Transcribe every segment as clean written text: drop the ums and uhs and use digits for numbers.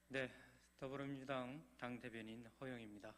네, 더불어민주당 당대변인 허영입니다.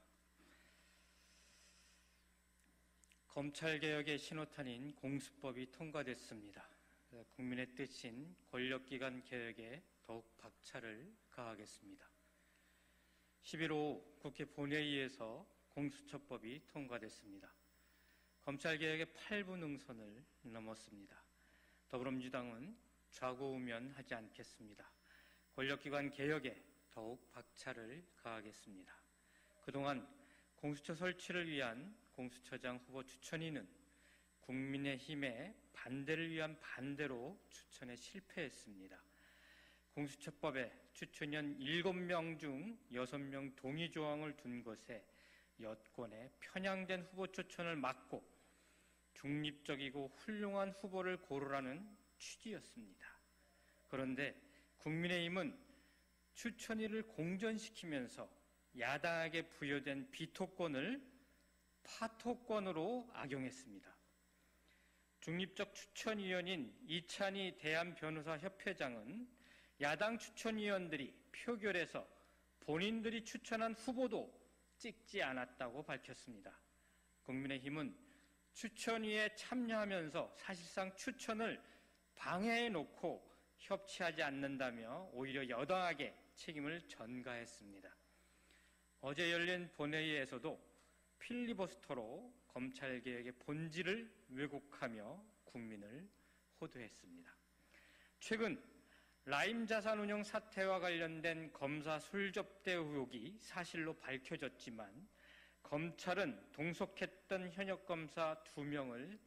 검찰개혁의 신호탄인 공수법이 통과됐습니다. 국민의 뜻인 권력기관 개혁에 더욱 박차를 가하겠습니다. 11일 오후 국회 본회의에서 공수처법이 통과됐습니다. 검찰개혁의 8부 능선을 넘었습니다. 더불어민주당은 좌고우면하지 않겠습니다. 권력기관 개혁에 더욱 박차를 가하겠습니다. 그동안 공수처 설치를 위한 공수처장 후보 추천위는 국민의힘의 반대를 위한 반대로 추천에 실패했습니다. 공수처법에 추천위원 7명 중 6명 동의 조항을 둔 것에 여권의 편향된 후보 추천을 막고 중립적이고 훌륭한 후보를 고르라는 취지였습니다. 그런데 국민의힘은 추천위를 공전시키면서 야당에게 부여된 비토권을 파토권으로 악용했습니다. 중립적 추천위원인 이찬희 대한변호사협회장은 야당 추천위원들이 표결에서 본인들이 추천한 후보도 찍지 않았다고 밝혔습니다. 국민의힘은 추천위에 참여하면서 사실상 추천을 방해해놓고 협치하지 않는다며 오히려 여당에게 책임을 전가했습니다. 어제 열린 본회의에서도 필리버스터로 검찰개혁의 본질을 왜곡하며 국민을 호도했습니다. 최근 라임 자산운용 사태와 관련된 검사 술접대 의혹이 사실로 밝혀졌지만 검찰은 동석했던 현역 검사 2명을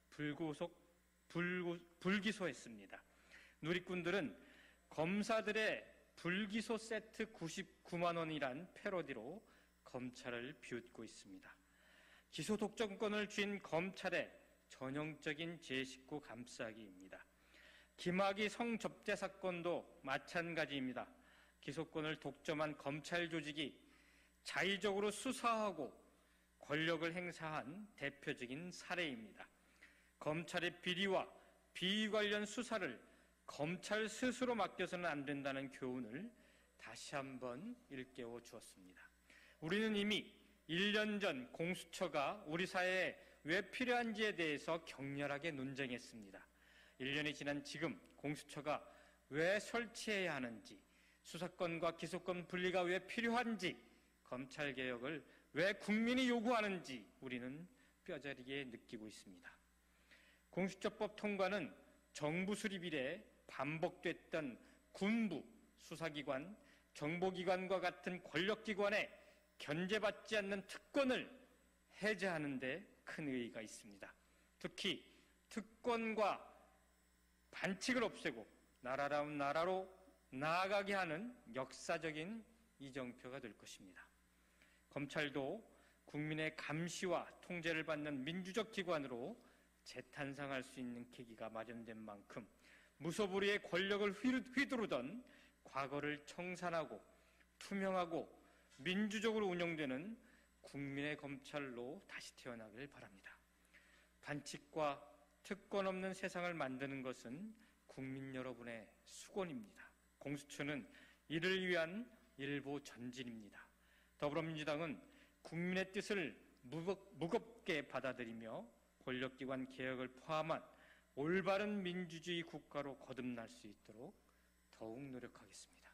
불기소했습니다. 누리꾼들은 검사들의 불기소 세트 99만 원이란 패러디로 검찰을 비웃고 있습니다. 기소 독점권을 쥔 검찰의 전형적인 제 식구 감싸기입니다. 김학의 성접대 사건도 마찬가지입니다. 기소권을 독점한 검찰 조직이 자의적으로 수사하고 권력을 행사한 대표적인 사례입니다. 검찰의 비리와 비위 관련 수사를 검찰 스스로 맡겨서는 안 된다는 교훈을 다시 한번 일깨워 주었습니다. 우리는 이미 1년 전 공수처가 우리 사회에 왜 필요한지에 대해서 격렬하게 논쟁했습니다. 1년이 지난 지금 공수처가 왜 설치해야 하는지, 수사권과 기소권 분리가 왜 필요한지, 검찰개혁을 왜 국민이 요구하는지 우리는 뼈저리게 느끼고 있습니다. 공수처법 통과는 정부 수립 이래 반복됐던 군부, 수사기관, 정보기관과 같은 권력기관에 견제받지 않는 특권을 해제하는 데 큰 의의가 있습니다. 특히 특권과 반칙을 없애고 나라다운 나라로 나아가게 하는 역사적인 이정표가 될 것입니다. 검찰도 국민의 감시와 통제를 받는 민주적 기관으로 재탄생할 수 있는 계기가 마련된 만큼 무소불위의 권력을 휘두르던 과거를 청산하고 투명하고 민주적으로 운영되는 국민의 검찰로 다시 태어나길 바랍니다. 반칙과 특권 없는 세상을 만드는 것은 국민 여러분의 수건입니다. 공수처는 이를 위한 일부 전진입니다. 더불어민주당은 국민의 뜻을 무겁게 받아들이며 권력기관 개혁을 포함한 올바른 민주주의 국가로 거듭날 수 있도록 더욱 노력하겠습니다.